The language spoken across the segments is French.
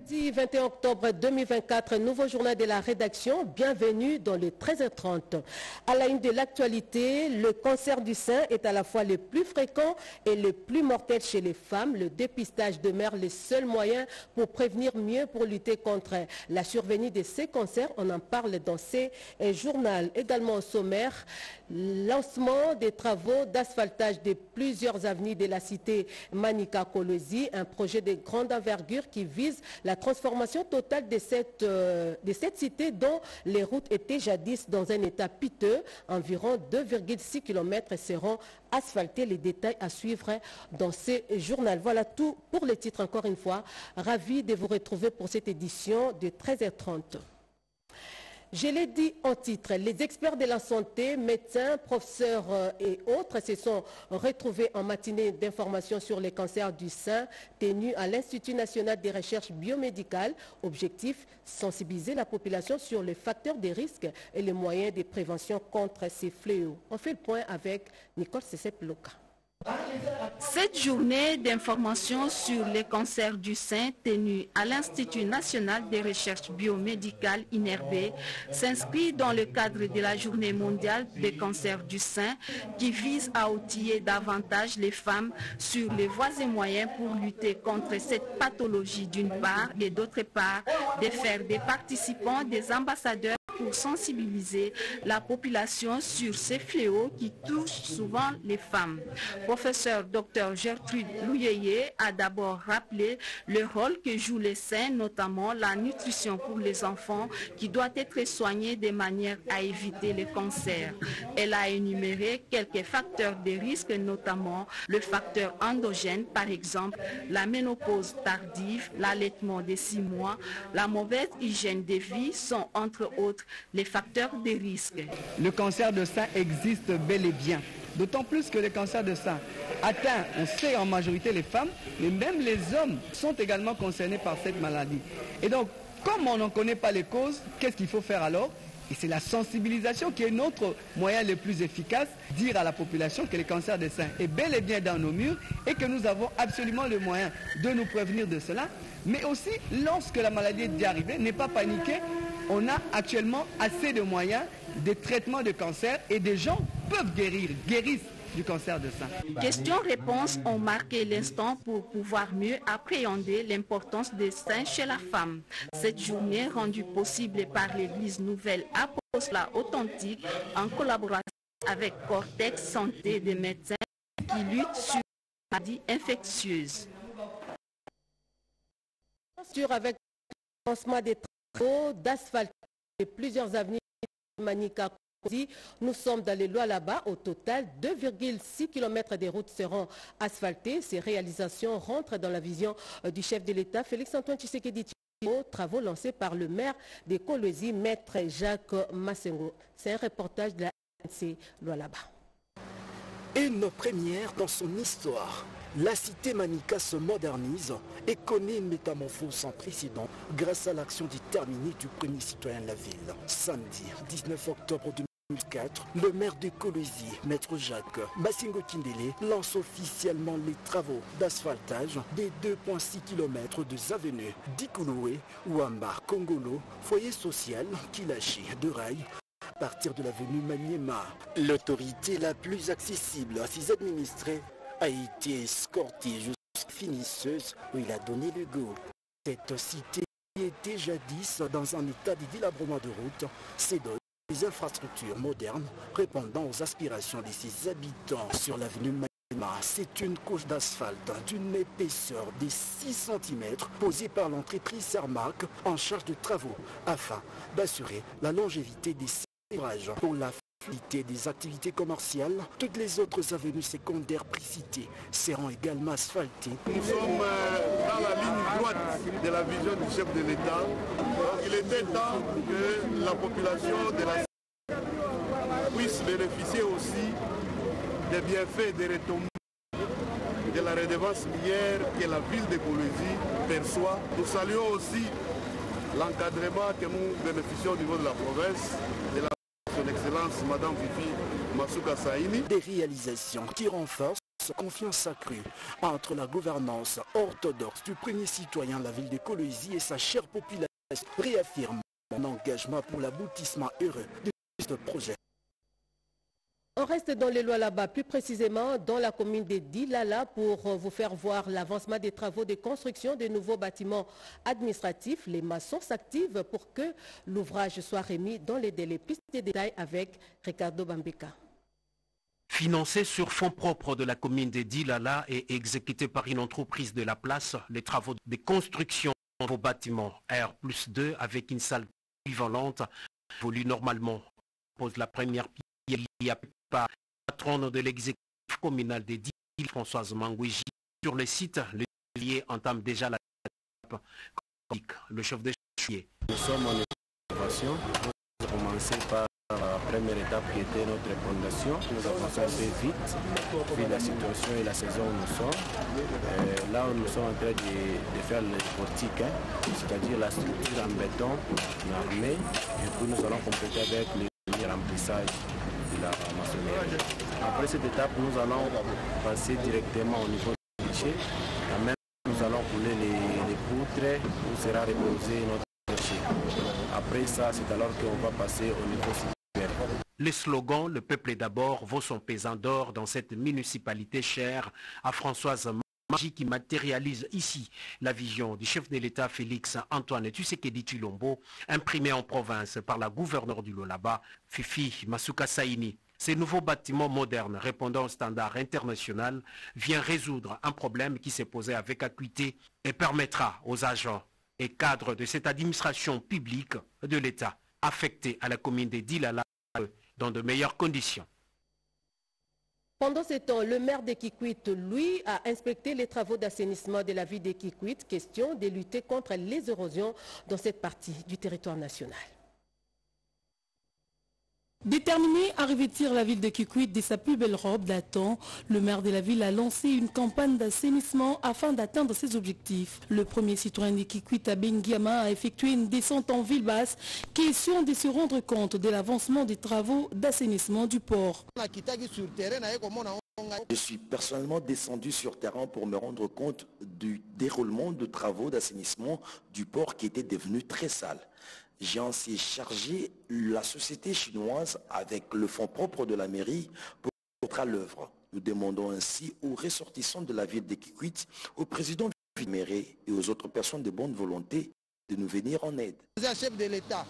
Lundi 21 octobre 2024, nouveau journal de la rédaction. Bienvenue dans le 13h30. À la une de l'actualité, le cancer du sein est à la fois le plus fréquent et le plus mortel chez les femmes. Le dépistage demeure le seul moyen pour prévenir mieux, pour lutter contre la survenue de ces cancers. On en parle dans ces journaux. Également au sommaire, lancement des travaux d'asphaltage de plusieurs avenues de la cité Manika Kolwezi, un projet de grande envergure qui vise la transformation totale de cette cité dont les routes étaient jadis dans un état piteux. Environ 2,6 km seront asphaltés. Les détails à suivre dans ces journaux. Voilà tout pour les titres encore une fois. Ravi de vous retrouver pour cette édition de 13h30. Je l'ai dit en titre, les experts de la santé, médecins, professeurs et autres se sont retrouvés en matinée d'information sur les cancers du sein tenue à l'Institut national des recherches biomédicales. Objectif, sensibiliser la population sur les facteurs de risque et les moyens de prévention contre ces fléaux. On fait le point avec Nicole Sesep-Loka. Cette journée d'information sur les cancers du sein tenue à l'Institut national des recherches biomédicales INRB s'inscrit dans le cadre de la journée mondiale des cancers du sein qui vise à outiller davantage les femmes sur les voies et moyens pour lutter contre cette pathologie d'une part et d'autre part de faire des participants des ambassadeurs pour sensibiliser la population sur ces fléaux qui touchent souvent les femmes. Professeur Dr Gertrude Louyeye a d'abord rappelé le rôle que jouent les seins, notamment la nutrition pour les enfants qui doit être soignée de manière à éviter le cancer. Elle a énuméré quelques facteurs de risque, notamment le facteur endogène, par exemple la ménopause tardive, l'allaitement des 6 mois, la mauvaise hygiène de vie sont entre autres les facteurs de risque. Le cancer de sein existe bel et bien. D'autant plus que le cancer de sein atteint, on sait en majorité les femmes, mais même les hommes sont également concernés par cette maladie. Et donc, comme on n'en connaît pas les causes, qu'est-ce qu'il faut faire alors? Et c'est la sensibilisation qui est notre moyen le plus efficace, dire à la population que le cancer du sein est bel et bien dans nos murs et que nous avons absolument le moyen de nous prévenir de cela. Mais aussi, lorsque la maladie est déjà arrivée, n'est pas paniquer, on a actuellement assez de moyens de traitement de cancer et des gens peuvent guérissent du cancer de sein. Questions-réponses ont marqué l'instant pour pouvoir mieux appréhender l'importance des seins chez la femme. Cette journée rendue possible par l'Église Nouvelle Apostolat Authentique en collaboration avec Cortex Santé des médecins qui luttent sur les maladies infectieuses. Avec le lancement des travaux d'asphalte de plusieurs avenues de Manika Kolwezi, nous sommes dans les lois là-bas. Au total, 2,6 km des routes seront asphaltées. Ces réalisations rentrent dans la vision du chef de l'État, Félix-Antoine Tshisekedi. Travaux lancés par le maire de Kolwezi, maître Jacques Massengo. C'est un reportage de la ANC Loi là-bas. Une première dans son histoire. La cité Manika se modernise et connaît une métamorphose sans précédent grâce à l'action déterminée du premier citoyen de la ville. Samedi 19 octobre 2004, le maire de Kolwezi, maître Jacques Massengo Kindele, lance officiellement les travaux d'asphaltage des 2,6 km de avenues d'Ikouloué, Ouamba, Kongolo, foyer social, Kilachi, de Rail, à partir de l'avenue Maniema. L'autorité la plus accessible à ses administrés a été escortée jusqu'à finisseuse où il a donné le go. Cette cité qui était jadis dans un état de délabrement de route s'est donné des infrastructures modernes répondant aux aspirations de ses habitants. Sur l'avenue Maniema, c'est une couche d'asphalte d'une épaisseur de 6 cm posée par l'entreprise Cermac en charge de travaux afin d'assurer la longévité des ouvrages. Pour la fluidité des activités commerciales, toutes les autres avenues secondaires précitées seront également asphaltées. Nous sommes dans la ligne droite de la vision du chef de l'État. Il était temps que la population de la puisse bénéficier aussi des bienfaits des retombées de la redevance minière que la ville de Kolwezi perçoit. Nous saluons aussi l'encadrement que nous bénéficions au niveau de la province, de son Excellence Madame Fifi Masuka Saini. Des réalisations qui renforcent confiance accrue entre la gouvernance orthodoxe du premier citoyen de la ville de Kolwezi et sa chère population réaffirme son engagement pour l'aboutissement heureux de ce projet. On reste dans les lois là-bas, plus précisément dans la commune de Dilala pour vous faire voir l'avancement des travaux de construction de nouveaux bâtiments administratifs. Les maçons s'activent pour que l'ouvrage soit remis dans les délais. Plus de détails avec Ricardo Bambeka. Financé sur fonds propres de la commune de Dilala et exécuté par une entreprise de la place, les travaux de construction de nouveaux bâtiments R+2 avec une salle polyvalente évoluent normalement. Pose la première pierre. Il y a par patronne de l'exécutif communal des Dilala, Françoise Mangouiji. Sur le site, les liés entament déjà la le chef de chantier. Nous sommes en innovation. Nous avons commencé par la première étape qui était notre fondation. Nous avançons un peu vite, vu la situation et la saison où nous sommes. Là, nous sommes en train de faire le portique, c'est-à-dire la structure en béton, armée, et puis nous allons compléter avec le remplissage de la maçonnerie. Après cette étape, nous allons passer directement au niveau du guichet. Nous allons couler les poutres où sera reposé notre guichet. Après ça, c'est alors qu'on va passer au niveau supérieur. Le slogan « Le peuple est d'abord » vaut son pesant d'or dans cette municipalité chère à Françoise Mangouiji qui matérialise ici la vision du chef de l'État Félix Antoine Tshisekedi Tshilombo, imprimée en province par la gouverneure du Lualaba, Fifi Masuka Saini. Ces nouveaux bâtiments modernes répondant aux standards internationaux viennent résoudre un problème qui s'est posé avec acuité et permettra aux agents et cadres de cette administration publique de l'État affectés à la commune de Dilala dans de meilleures conditions. Pendant ce temps, le maire de Kikwit, lui, a inspecté les travaux d'assainissement de la ville de Kikwit, question de lutter contre les érosions dans cette partie du territoire national. Déterminé à revêtir la ville de Kikwit de sa plus belle robe datant, le maire de la ville a lancé une campagne d'assainissement afin d'atteindre ses objectifs. Le premier citoyen de Kikwit, Abengiama, a effectué une descente en ville basse, question de se rendre compte de l'avancement des travaux d'assainissement du port. Je suis personnellement descendu sur terrain pour me rendre compte du déroulement de travaux d'assainissement du port qui était devenu très sale. J'ai ainsi chargé la société chinoise avec le fonds propre de la mairie pour être à l'œuvre. Nous demandons ainsi aux ressortissants de la ville de Kikwit, au président de la mairie et aux autres personnes de bonne volonté de nous venir en aide. Chef de l'État.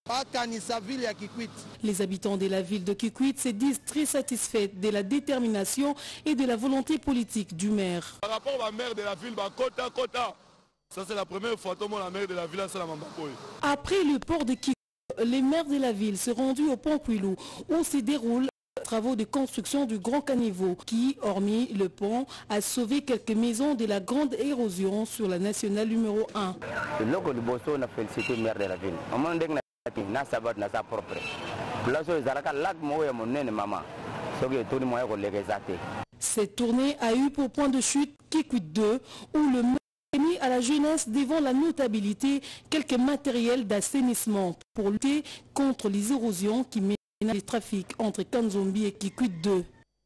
Les habitants de la ville de Kikwit se disent très satisfaits de la détermination et de la volonté politique du maire. Par rapport au maire de la ville, Kota. Ça c'est la première fois que la maire de la ville a la Mambapoy. Après le port de Kikwit, les maires de la ville se rendus au pont Kouilou où se déroulent les travaux de construction du grand caniveau qui, hormis le pont, a sauvé quelques maisons de la grande érosion sur la nationale numéro 1. Le logo du Bosso a félicité le maire de la ville. Cette tournée a eu pour point de chute Kikwit 2 où le maire a mis à la jeunesse devant la notabilité quelques matériels d'assainissement pour lutter contre les érosions qui mènent les trafics entre Kanzombi et Kikwit 2.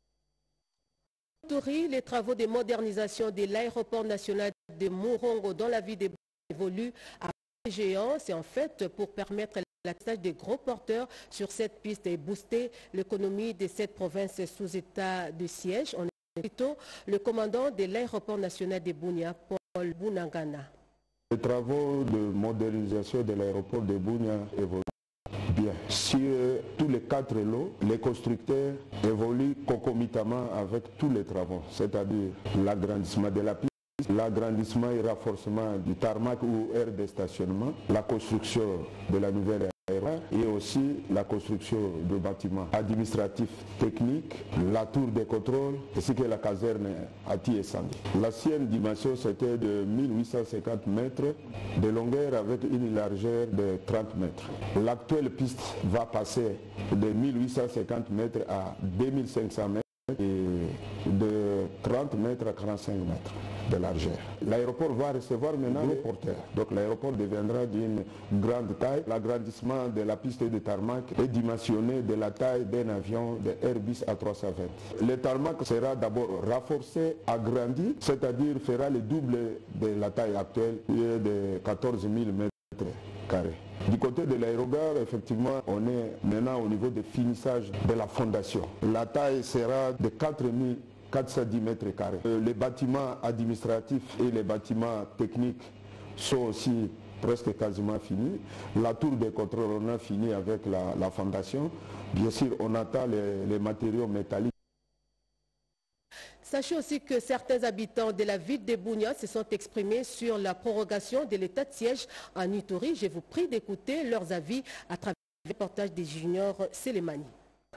Les travaux de modernisation de l'aéroport national de Morongo dans la ville de évoluent à géant. C'est en fait pour permettre l'atterrissage des gros porteurs sur cette piste et booster l'économie de cette province sous état de siège. On est plutôt le commandant de l'aéroport national de Bunia, Paul Bunangana. Les travaux de modernisation de l'aéroport de Bunia évoluent bien. Sur tous les 4 lots, les constructeurs évoluent concomitamment avec tous les travaux, c'est-à-dire l'agrandissement de la piste, l'agrandissement et renforcement du tarmac ou aire de stationnement, la construction de la nouvelle aéroport et aussi la construction de bâtiments administratifs techniques, la tour de contrôle ainsi que la caserne à Tiesandi. L'ancienne dimension c'était de 1850 mètres de longueur avec une largeur de 30 mètres. L'actuelle piste va passer de 1850 mètres à 2500 mètres et de 30 mètres à 45 mètres. de l'Argère. L'aéroport va recevoir maintenant les porteurs. Donc l'aéroport deviendra d'une grande taille. L'agrandissement de la piste de tarmac est dimensionné de la taille d'un avion de Airbus A320. Le tarmac sera d'abord renforcé, agrandi, c'est-à-dire fera le double de la taille actuelle de 14 000 mètres carrés. Du côté de l'aérogare, effectivement, on est maintenant au niveau de finissage de la fondation. La taille sera de 410 mètres carrés. Les bâtiments administratifs et les bâtiments techniques sont aussi presque quasiment finis. La tour de contrôle, on a fini avec la fondation. Bien sûr, on attend les matériaux métalliques. Sachez aussi que certains habitants de la ville de Bunia se sont exprimés sur la prorogation de l'état de siège en Ituri. Je vous prie d'écouter leurs avis à travers le reportage des Juniors Selemani.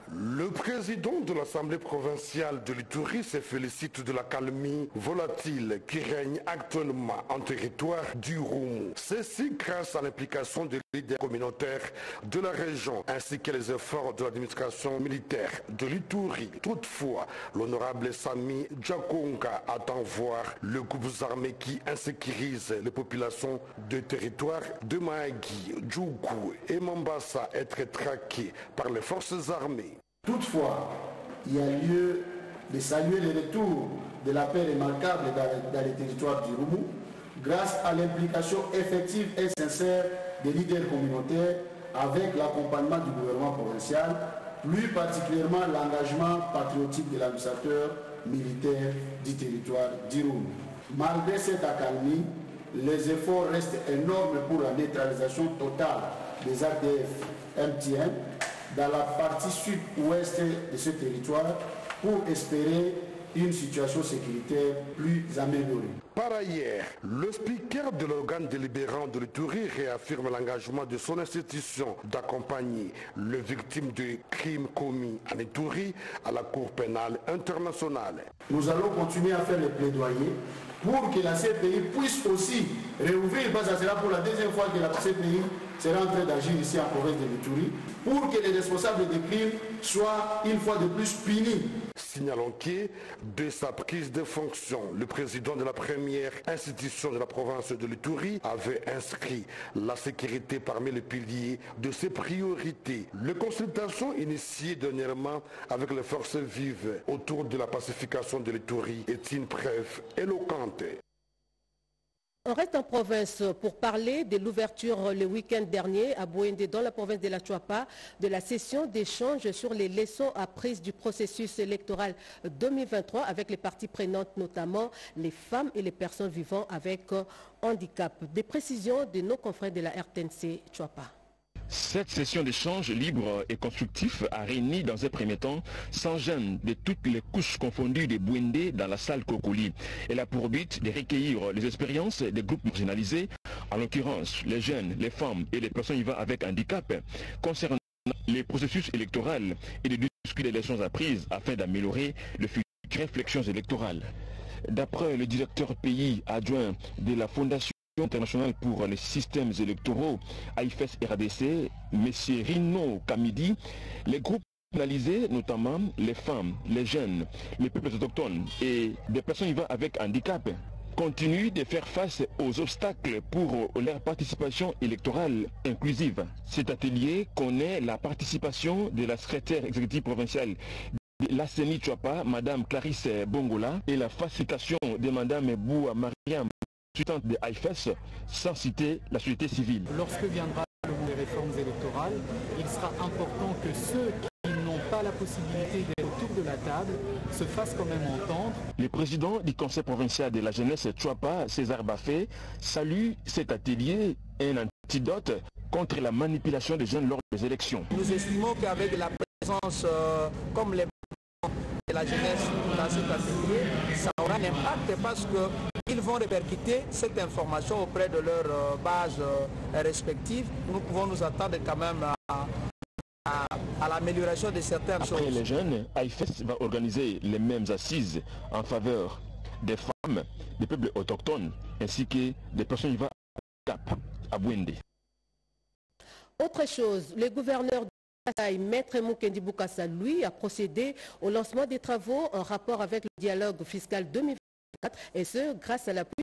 Le président de l'Assemblée provinciale de l'Ituri se félicite de la calmie volatile qui règne actuellement en territoire du Roumou. Ceci grâce à l'implication des leaders communautaires de la région ainsi que les efforts de l'administration militaire de l'Ituri. Toutefois, l'honorable Sami Djakonga attend voir le groupe armé qui insécurise les populations de territoire de Mahagi, Djougou et Mombasa être traqués par les forces armées. Toutefois, il y a lieu de saluer le retour de la paix remarquable dans les territoires du Roumou grâce à l'implication effective et sincère des leaders communautaires avec l'accompagnement du gouvernement provincial, plus particulièrement l'engagement patriotique de l'administrateur militaire du territoire du Roumou. Malgré cette accalmie, les efforts restent énormes pour la neutralisation totale des ADF MTN dans la partie sud-ouest de ce territoire pour espérer une situation sécuritaire plus améliorée. Par ailleurs, le speaker de l'organe délibérant de l'Ituri réaffirme l'engagement de son institution d'accompagner les victimes de crimes commis en Ituri à la Cour pénale internationale. Nous allons continuer à faire les plaidoyers pour que la CPI puisse aussi réouvrir, parce que ça sera pour la deuxième fois que la CPI sera en train d'agir ici en province de l'Ituri, pour que les responsables des crimes soient une fois de plus punis. Signalons que, de sa prise de fonction, le président de la première institution de la province de l'Ituri avait inscrit la sécurité parmi les piliers de ses priorités. Les consultations initiées dernièrement avec les forces vives autour de la pacification de l'Ituri est une preuve éloquente. On reste en province pour parler de l'ouverture le week-end dernier à Bouende dans la province de la Chuapa de la session d'échange sur les leçons apprises du processus électoral 2023 avec les parties prenantes, notamment les femmes et les personnes vivant avec handicap. Des précisions de nos confrères de la RTNC Chuapa. Cette session d'échange libre et constructif a réuni dans un premier temps sans gêne de toutes les couches confondues des Bouendé dans la salle Kokoli. Elle a pour but de recueillir les expériences des groupes marginalisés, en l'occurrence les jeunes, les femmes et les personnes vivant avec handicap, concernant les processus électoraux et de discuter des leçons apprises afin d'améliorer les futures réflexions électorales. D'après le directeur pays adjoint de la Fondation internationale pour les systèmes électoraux, AIFES RDC, M. Rino Kamidi, les groupes analysés, notamment les femmes, les jeunes, les peuples autochtones et des personnes vivant avec handicap, continuent de faire face aux obstacles pour leur participation électorale inclusive. Cet atelier connaît la participation de la secrétaire exécutive provinciale de la CENI Chuapa, Mme Clarisse Bongola, et la facilitation de Mme Boua Mariam de AIFES, sans citer la société civile. Lorsque viendra le moment des réformes électorales, il sera important que ceux qui n'ont pas la possibilité d'être autour de la table se fassent quand même entendre. Le président du conseil provincial de la jeunesse Chuapa, César Bafé, salue cet atelier, un antidote contre la manipulation des jeunes lors des élections. Nous estimons qu'avec la présence comme les de la jeunesse dans cet atelier, ça aura un impact parce qu'ils vont répercuter cette information auprès de leurs bases respectives. Nous pouvons nous attendre quand même à l'amélioration de certaines choses. Après les jeunes, AIFES va organiser les mêmes assises en faveur des femmes, des peuples autochtones ainsi que des personnes vivant à Bouende. Autre chose, le gouverneur Maître Mukendi Boukassa, lui, a procédé au lancement des travaux en rapport avec le dialogue fiscal 2020 et ce grâce à l'appui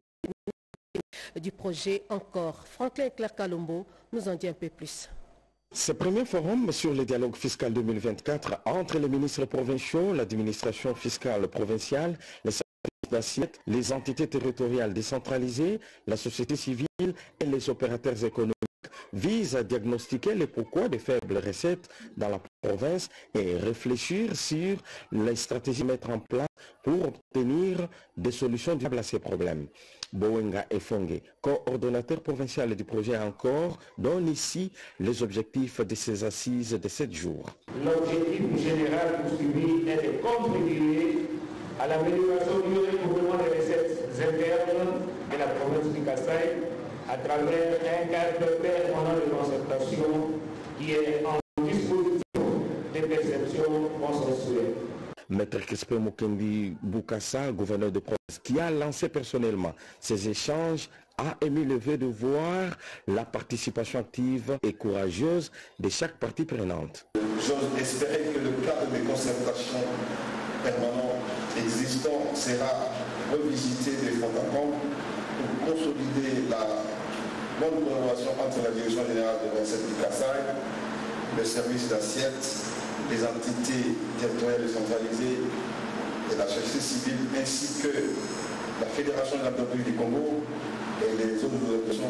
du projet Encore. Franklin Claire Kalombo nous en dit un peu plus. Ce premier forum sur le dialogue fiscal 2024 entre les ministres provinciaux, l'administration fiscale provinciale, les services d'assiette, les entités territoriales décentralisées, la société civile et les opérateurs économiques vise à diagnostiquer les pourquoi des faibles recettes dans la province et réfléchir sur les stratégies à mettre en place pour obtenir des solutions durables à ces problèmes. Bowenga Efonge, coordonnateur provincial du projet Encore, donne ici les objectifs de ces assises de 7 jours. L'objectif général poursuivi est de contribuer à l'amélioration du recouvrement des recettes internes de la province du Kasaï à travers un cadre permanent de concertation qui est en disposition de perception consensuelle. Maître Kespe Mukendi Boukassa, gouverneur de province, qui a lancé personnellement ces échanges, a émis le vœu de voir la participation active et courageuse de chaque partie prenante. J'ose espérer que le cadre de concertation permanent existant sera revisité de fond en comble pour consolider la bonne collaboration entre la direction générale de recettes du Kasaï, le service d'assiette, les entités territoriales décentralisées et la société civile, ainsi que la Fédération de l'entreprise du Congo et les autres organisations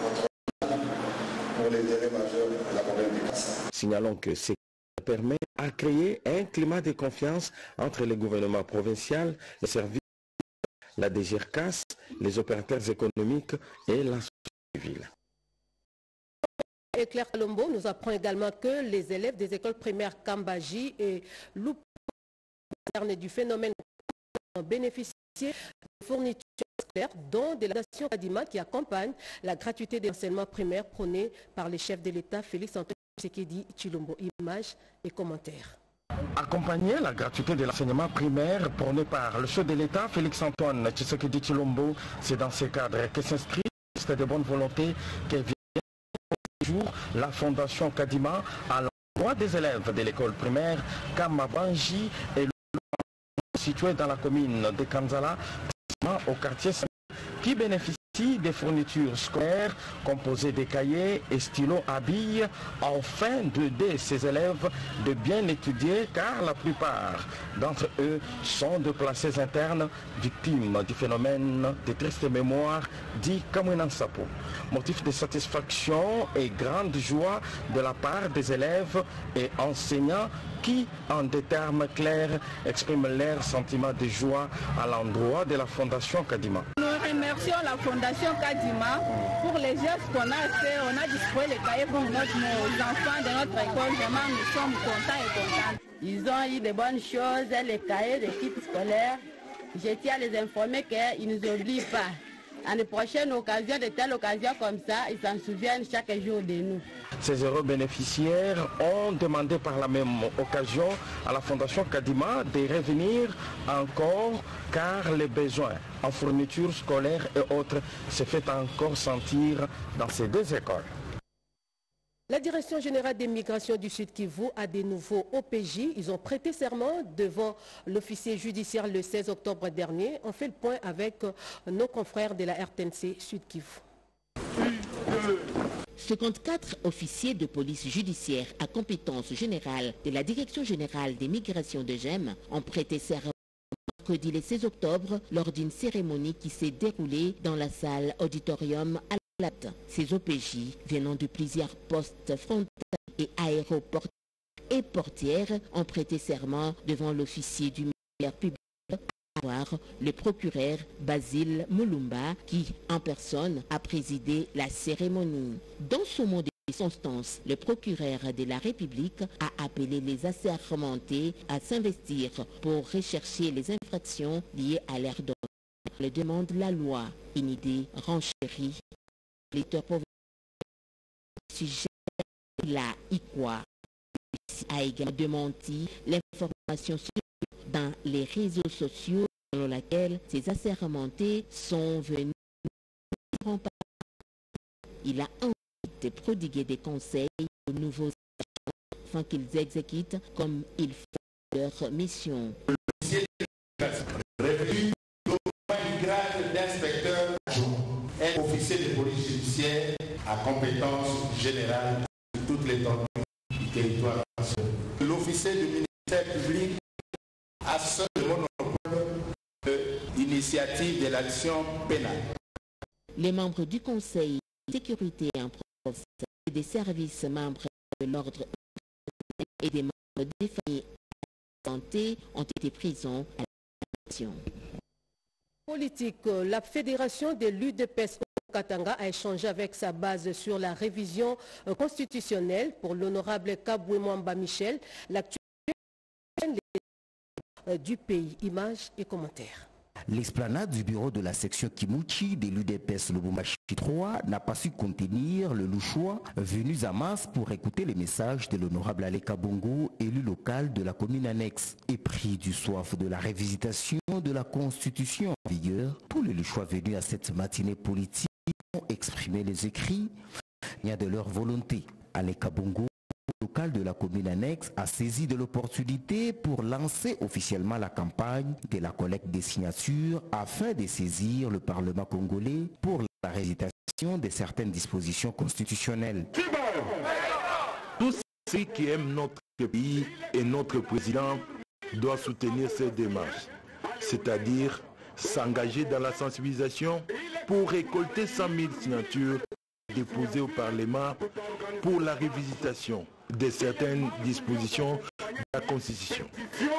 pour l'intérêt majeur de la province du Kasaï. Signalons que ce permet à créer un climat de confiance entre les gouvernements provinciaux, les services, la DGRCAS, les opérateurs économiques et la société civile. Et Claire Kalombo nous apprend également que les élèves des écoles primaires Kambaji et Loup du phénomène ont bénéficié de fournitures scolaires, dont de la Nation Kadima qui accompagne la gratuité des enseignements primaires prônée par les chefs de l'État Félix Antoine Tshisekedi Tshilombo. Images et commentaires. Accompagner la gratuité de l'enseignement primaire prôné par le chef de l'État Félix Antoine Tshisekedi Tshilombo, c'est dans ce cadre que s'inscrit la liste de bonne volonté qui vient la Fondation Kadima à l'endroit des élèves de l'école primaire Kamabanji et situé dans la commune de Kanzala au quartier qui bénéficie des fournitures scolaires composées de cahiers et stylos à billes afin d'aider ces élèves de bien étudier car la plupart d'entre eux sont de placés internes victimes du phénomène de triste mémoire dit Kamwenan Sapo. Motif de satisfaction et grande joie de la part des élèves et enseignants qui, en des termes clairs, expriment leur sentiment de joie à l'endroit de la Fondation Kadima. Nous remercions la Fondation Kadima pour les gestes qu'on a fait. On a distribué les cahiers pour nos enfants de notre école. Vraiment, nous sommes contents et contents. Ils ont eu de bonnes choses, les cahiers, les kits scolaires. Je tiens à les informer qu'ils ne nous oublient pas. À une prochaine occasion, de telles occasions comme ça, ils s'en souviennent chaque jour de nous. Ces heureux bénéficiaires ont demandé par la même occasion à la Fondation Kadima de revenir encore car les besoins en fournitures scolaires et autres se fait encore sentir dans ces deux écoles. La Direction générale des migrations du Sud Kivu a des nouveaux OPJ. Ils ont prêté serment devant l'officier judiciaire le 16 octobre dernier. On fait le point avec nos confrères de la RTNC Sud Kivu. 54 officiers de police judiciaire à compétence générale de la Direction générale des migrations de GEM ont prêté serment mercredi le 16 octobre lors d'une cérémonie qui s'est déroulée dans la salle auditorium à Ces OPJ venant de plusieurs postes frontaliers et aéroports et portières ont prêté serment devant l'officier du ministère public, à savoir le procureur Basile Mulumba qui en personne a présidé la cérémonie. Dans son mot de circonstance, le procureur de la République a appelé les assermentés à s'investir pour rechercher les infractions liées à l'air d'ordre. Le demande la loi, une idée renchérie. L'éditeur sujet la IQUA a également démenti l'information dans les réseaux sociaux selon laquelle ces assermentés sont venus. Il a ensuite prodigué des conseils aux nouveaux agents afin qu'ils exécutent comme il faut leur mission. officier de police judiciaire à compétence générale sur toute l'étendue du territoire. L'officier du ministère public a seul le monopole de l'initiative de l'action pénale. Les membres du Conseil de sécurité en procès et des services membres de l'ordre et des membres des familles de santé ont été prisons à l'action. Politique, la fédération de l'UDPS au Katanga a échangé avec sa base sur la révision constitutionnelle pour l'honorable Kaboué Mwamba Michel, l'actuel du pays. Images et commentaires. L'esplanade du bureau de la section Kimouchi de l'UDPS Lubumbashi 3 n'a pas su contenir le louchois venus à masse pour écouter les messages de l'honorable Aleka Bongo, élu local de la commune annexe. Épris du soif de la révisitation de la constitution en vigueur, tous les louchois venus à cette matinée politique ont exprimé les écrits de leur volonté. Aleka Bongo, local de la commune annexe, a saisi de l'opportunité pour lancer officiellement la campagne de la collecte des signatures afin de saisir le Parlement congolais pour la révision de certaines dispositions constitutionnelles. Tous ceux qui aiment notre pays et notre président doivent soutenir cette démarche, c'est-à-dire s'engager dans la sensibilisation pour récolter 100 000 signatures déposées au Parlement pour la révisitation de certaines dispositions de la Constitution.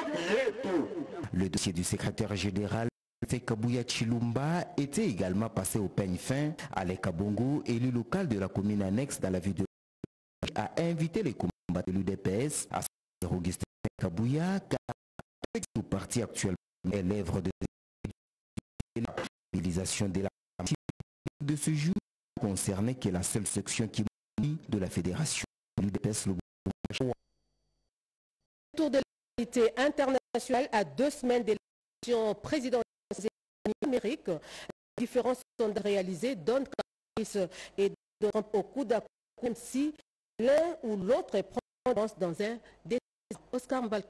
Le dossier du secrétaire général Kabouya Chilumba était également passé au peigne fin. Aleka Bongo, élu local de la commune annexe dans la ville de a invité les combattants de l'UDPS à se Augustin Kabouya, car le parti actuellement est l'œuvre de la mobilisation de la de ce jour concernait que la seule section qui de la fédération. Tour de l'actualité internationale à 2 semaines de l'élection présidentielle d'Amérique. Différents sondages réalisés donnent qu'Harris et Trump au coup d'accord, même si l'un ou l'autre est prononcé dans un des Oscar Mbalka.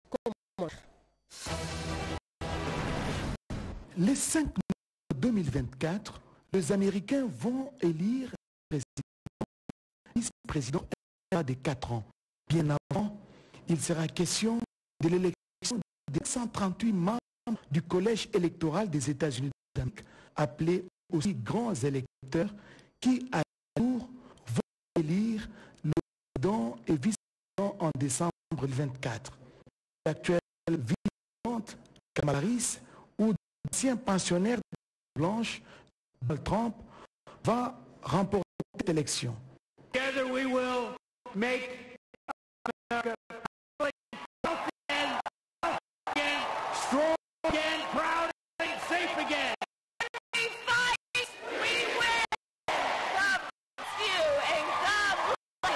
Les 5 mai 2024, les Américains vont élire le vice-président de 4 ans. Bien avant, il sera question de l'élection des 138 membres du collège électoral des États-Unis d'Amérique, appelés aussi grands électeurs, qui à jour vont élire le président et vice-président en décembre 2024. L'actuelle vice-présidente Kamala Harris ou l'ancien pensionnaire blanche Donald Trump va remporter cette élection. Together we will make America healthy again, strong again, proud and safe again. We fight, we win. God bless you and God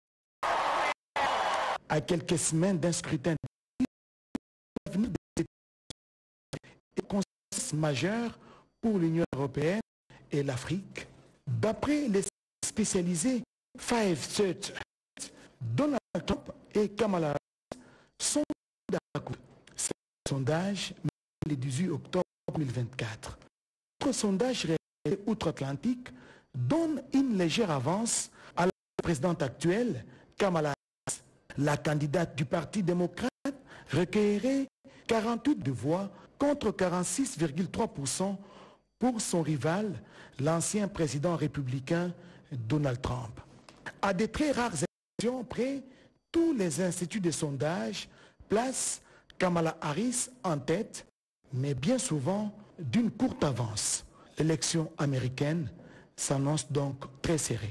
will. À quelques semaines d'un scrutin, l'avenir des États-Unis est consensus majeur pour l'Union européenne et l'Afrique. D'après les spécialisés 538, Donald Trump et Kamala Harris sont d'accord. Ce sondage le 18 octobre 2024. Notre sondage réalisé outre-Atlantique donne une légère avance à la présidente actuelle, Kamala Harris. La candidate du Parti démocrate recueillerait 48 voix contre 46,3% pour son rival, l'ancien président républicain Donald Trump. À de très rares exceptions près, tous les instituts de sondage placent Kamala Harris en tête, mais bien souvent d'une courte avance. L'élection américaine s'annonce donc très serrée.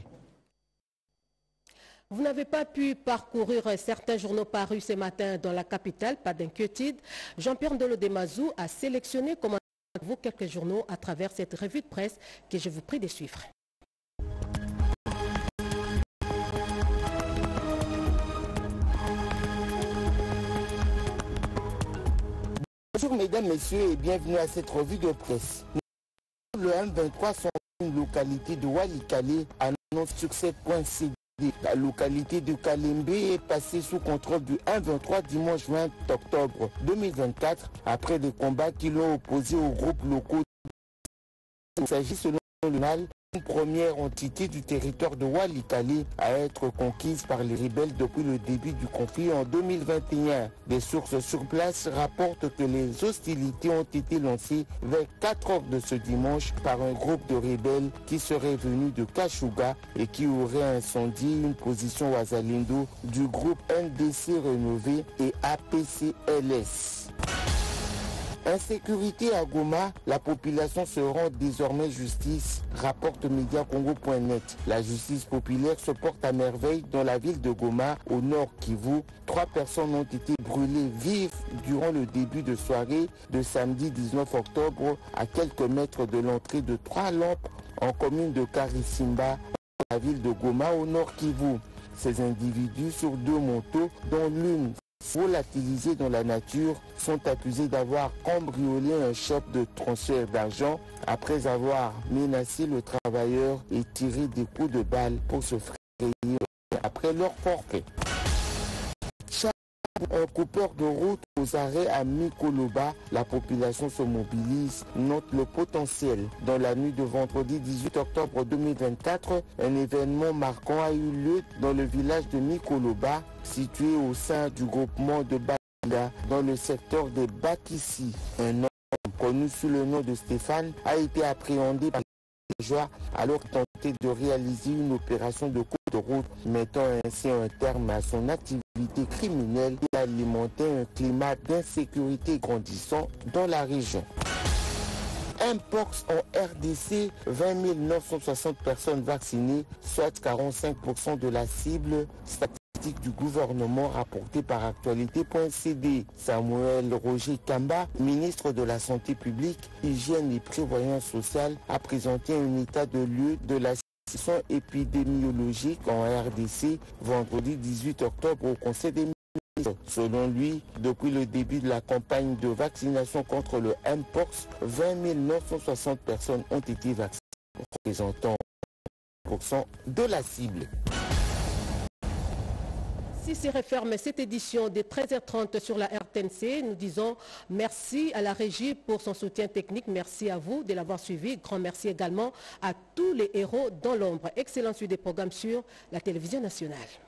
Vous n'avez pas pu parcourir certains journaux parus ce matin dans la capitale, pas d'inquiétude. Jean-Pierre Ndolo Demazou a sélectionné comme vous quelques journaux à travers cette revue de presse que je vous prie de suivre. Bonjour mesdames, messieurs et bienvenue à cette revue de presse. Le M23 sont une localité de Walikale annonce succès point CD. La localité de Kalembe est passée sous contrôle du 1-23 dimanche 20 octobre 2024 après des combats qui l'ont opposé aux groupes locaux. Il s'agit selon le journal première entité du territoire de Walikale à être conquise par les rebelles depuis le début du conflit en 2021. Des sources sur place rapportent que les hostilités ont été lancées vers 4 heures de ce dimanche par un groupe de rebelles qui serait venu de Kashuga et qui aurait incendié une position Wazalindo du groupe NDC Rénové et APCLS. Insécurité à Goma, la population se rend désormais justice, rapporte Mediacongo.net. La justice populaire se porte à merveille dans la ville de Goma, au nord Kivu. 3 personnes ont été brûlées vives durant le début de soirée de samedi 19 octobre à quelques mètres de l'entrée de 3 lampes en commune de Karisimba, dans la ville de Goma, au nord Kivu. Ces individus sur 2 motos, dont l'une volatilisés dans la nature, sont accusés d'avoir cambriolé un shop de transfert d'argent après avoir menacé le travailleur et tiré des coups de balle pour se frayer après leur forfait. Un coupeur de route aux arrêts à Mikoloba, la population se mobilise, note le potentiel. Dans la nuit de vendredi 18 octobre 2024, un événement marquant a eu lieu dans le village de Mikoloba, situé au sein du groupement de Banga, dans le secteur des Bakissi. Un homme connu sous le nom de Stéphane a été appréhendé par les joies alors qu'il tentait de réaliser une opération de coupe de route, mettant ainsi un terme à son activité criminelle et alimentait un climat d'insécurité grandissant dans la région. Mpox en RDC, 20 960 personnes vaccinées, soit 45% de la cible statistique du gouvernement rapportée par actualité.cd. Samuel Roger Kamba, ministre de la Santé publique, Hygiène et Prévoyance sociale, a présenté un état de lieu de la situation épidémiologique en RDC vendredi 18 octobre au Conseil des ministres. Selon lui, depuis le début de la campagne de vaccination contre le Mpox, 20 960 personnes ont été vaccinées, représentant 1% de la cible. Ici referme cette édition de 13h30 sur la RTNC. Nous disons merci à la régie pour son soutien technique. Merci à vous de l'avoir suivi. Grand merci également à tous les héros dans l'ombre. Excellente suite des programmes sur la télévision nationale.